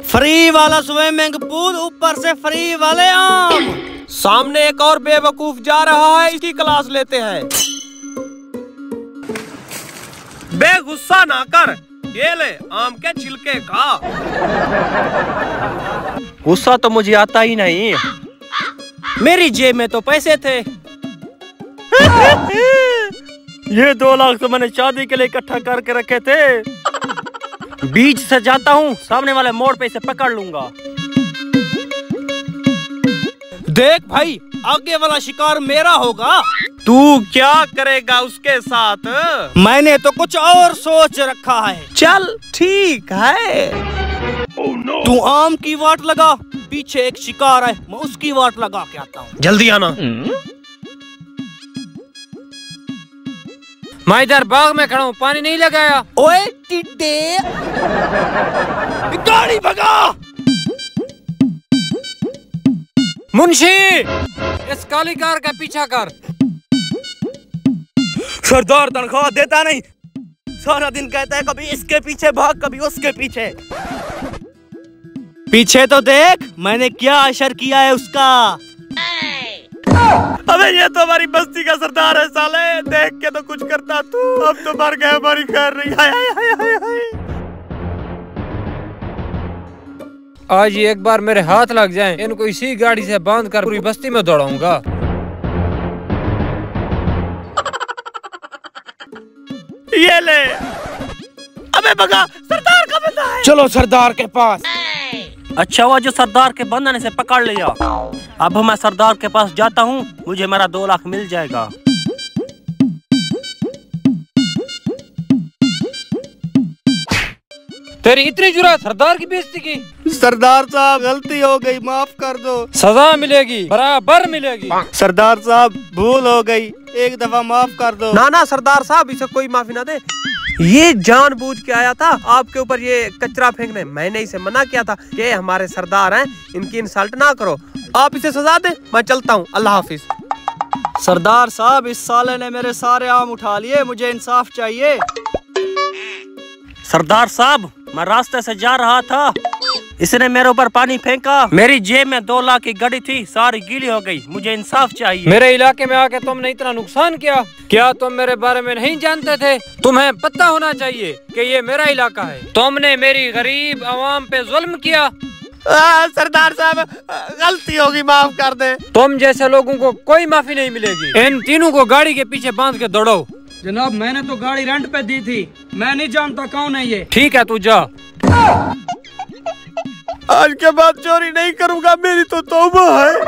Free वाला swimming pool, ऊपर से फ्री वाले आम। सामने एक और बेवकूफ जा रहा है, इसकी क्लास लेते हैं। बेगुस्सा ना कर, ये ले आम के छिलके खा। गुस्सा तो मुझे आता ही नहीं। मेरी जेब में तो पैसे थे। ये 2 लाख तो मैंने शादी के लिए इकट्ठा करके रखे थे। बीच से जाता हूँ, सामने वाले मोड़ पे इसे पकड़ लूंगा। देख भाई, आगे वाला शिकार मेरा होगा। तू क्या करेगा उसके साथ? मैंने तो कुछ और सोच रखा है। चल ठीक है। तू आम की वाट लगा, पीछे एक शिकार है, मैं उसकी वाट लगा के आता हूँ। जल्दी आना। मैं इधर बाग में खड़ा हूँ, पानी नहीं लगाया। ओए टिड्डे, गाड़ी भगा। मुंशी, इस काली कार का पीछा कर। सरदार तनख्वाह देता नहीं, सारा दिन कहता है कभी इसके पीछे भाग, कभी उसके पीछे। पीछे तो देख, मैंने क्या असर किया है उसका। अबे ये तो हमारी बस्ती का सरदार है साले, देख के तो कुछ करता तू। अब तो मर गया, हमारी खैर नहीं। हाय हाय हाय हाय हाय। आज ही एक बार मेरे हाथ लग जाएं, इनको इसी गाड़ी से बांध कर पूरी बस्ती में दौड़ाऊंगा। ये ले। अबे भगा, सरदार का बंदा है। चलो सरदार के पास। अच्छा हुआ जो सरदार के बंधन से पकड़ लिया। अब मैं सरदार के पास जाता हूँ, मुझे मेरा 2 लाख मिल जाएगा। तेरी इतनी जुर्रत सरदार की बेइज्जती की? सरदार साहब, गलती हो गई, माफ कर दो। सजा मिलेगी, बराबर मिलेगी। सरदार साहब, भूल हो गई, एक दफा माफ कर दो। ना ना सरदार साहब, इसे कोई माफी ना दे। ये जानबूझ के आया था आपके ऊपर ये कचरा फेंकने। मैंने इसे मना किया था कि हमारे सरदार हैं, इनकी इंसल्ट ना करो। आप इसे सजा दे, मैं चलता हूँ। अल्लाह हाफिज। सरदार साहब, इस साले ने मेरे सारे आम उठा लिए, मुझे इंसाफ चाहिए। सरदार साहब, मैं रास्ते से जा रहा था, इसने मेरे ऊपर पानी फेंका। मेरी जेब में 2 लाख की घड़ी थी, सारी गीली हो गई। मुझे इंसाफ चाहिए। मेरे इलाके में आके तुमने इतना नुकसान किया, क्या तुम मेरे बारे में नहीं जानते थे? तुम्हें पता होना चाहिए कि ये मेरा इलाका है। तुमने मेरी गरीब आवाम पे जुल्म किया। सरदार साहब, गलती होगी, माफ कर दे। तुम जैसे लोगों को कोई माफी नहीं मिलेगी। इन तीनों को गाड़ी के पीछे बांध के दौड़ो। जनाब, मैंने तो गाड़ी रेंट पे दी थी, मैं नहीं जानता कौन है ये। ठीक है, तू जा। आज के बाद चोरी नहीं करूंगा, मेरी तो तौबा है।